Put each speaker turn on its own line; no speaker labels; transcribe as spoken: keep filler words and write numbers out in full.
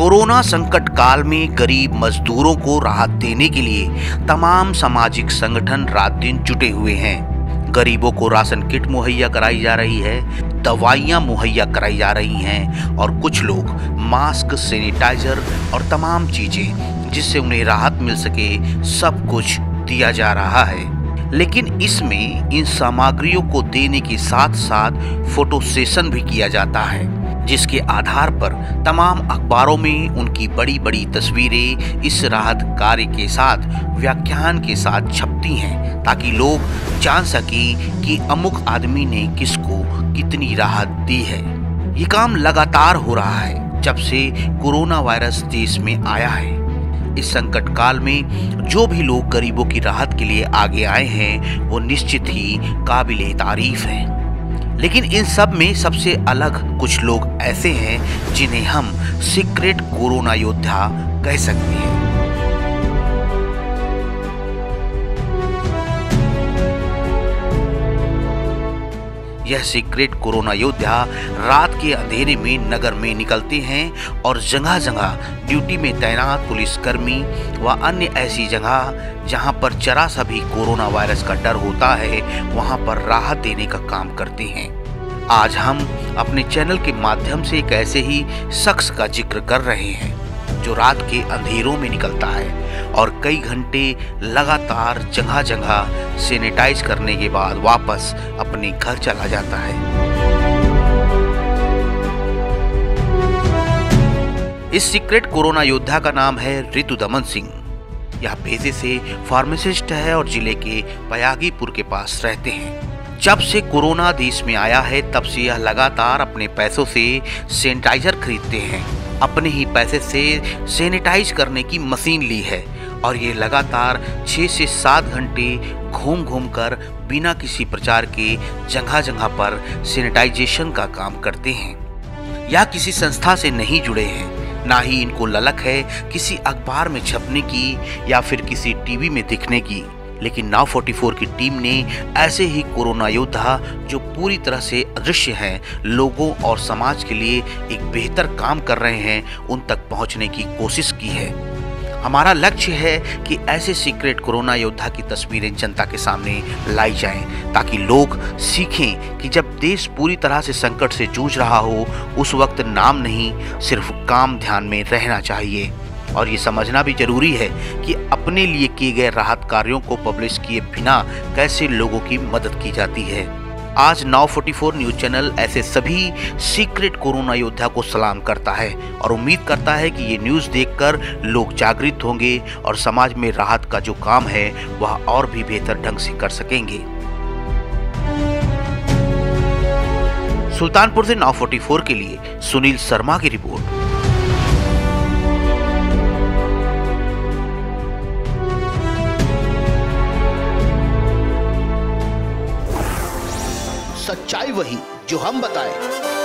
Corona संकट काल में गरीब मजदूरों को राहत देने के लिए तमाम सामाजिक संगठन रात दिन जुटे हुए हैं। गरीबों को राशन किट मुहैया कराई जा रही है, दवाइयां मुहैया कराई जा रही हैं और कुछ लोग मास्क, सैनिटाइजर और तमाम चीजें जिससे उन्हें राहत मिल सके सब कुछ दिया जा रहा है। लेकिन इसमें इन सामग्रियों को देने के साथ साथ फोटो सेशन भी किया जाता है, जिसके आधार पर तमाम अखबारों में उनकी बड़ी बड़ी तस्वीरें इस राहत कार्य के साथ व्याख्यान के साथ छपती हैं, ताकि लोग जान सकें कि अमुक आदमी ने किसको कितनी राहत दी है। ये काम लगातार हो रहा है जब से कोरोना वायरस देश में आया है। इस संकट काल में जो भी लोग गरीबों की राहत के लिए आगे आए हैं वो निश्चित ही काबिले तारीफ है। लेकिन इन सब में सबसे अलग कुछ लोग ऐसे हैं जिन्हें हम सीक्रेट कोरोना योद्धा कह सकते हैं। यह सीक्रेट कोरोना योद्धा रात के अंधेरे में नगर में निकलते हैं और जगह जगह ड्यूटी में तैनात पुलिसकर्मी व अन्य ऐसी जगह जहां पर जरा सा भी कोरोना वायरस का डर होता है वहां पर राहत देने का काम करते हैं। आज हम अपने चैनल के माध्यम से एक ऐसे ही शख्स का जिक्र कर रहे हैं जो रात के अंधेरों में निकलता है और कई घंटे लगातार जगह जगह सैनिटाइज करने के बाद वापस अपने घर चला जाता है। इस सीक्रेट कोरोना योद्धा का नाम है ऋतुदमन सिंह। यह पेशे से फार्मासिस्ट है और जिले के पयागीपुर के पास रहते हैं। जब से कोरोना देश में आया है तब से यह लगातार अपने पैसों से सैनिटाइजर खरीदते हैं। अपने ही पैसे से सैनिटाइज करने की मशीन ली है और ये लगातार छः से सात घंटे घूम घूम कर बिना किसी प्रचार के जगह जगह पर सैनिटाइजेशन का काम करते हैं। या किसी संस्था से नहीं जुड़े हैं, ना ही इनको ललक है किसी अखबार में छपने की या फिर किसी टीवी में दिखने की। लेकिन नाउ फोर्टी फोर की टीम ने ऐसे ही कोरोना योद्धा जो पूरी तरह से अदृश्य हैं, लोगों और समाज के लिए एक बेहतर काम कर रहे हैं, उन तक पहुंचने की कोशिश की है। हमारा लक्ष्य है कि ऐसे सीक्रेट कोरोना योद्धा की तस्वीरें जनता के सामने लाई जाएं, ताकि लोग सीखें कि जब देश पूरी तरह से संकट से जूझ रहा हो उस वक्त नाम नहीं सिर्फ काम ध्यान में रहना चाहिए। और ये समझना भी जरूरी है कि अपने लिए किए गए राहत कार्यों को पब्लिश किए बिना कैसे लोगों की मदद की जाती है। आज now forty four news channel ऐसे सभी सीक्रेट कोरोना योद्धा को सलाम करता है और उम्मीद करता है कि ये न्यूज़ देखकर लोग जागृत होंगे और समाज में राहत का जो काम है वह और भी बेहतर ढंग से कर सकेंगे। सुल्तानपुर से नाउ फोर्टी फोर के लिए सुनील शर्मा की रिपोर्ट।
सच्चाई वही जो हम बताएं।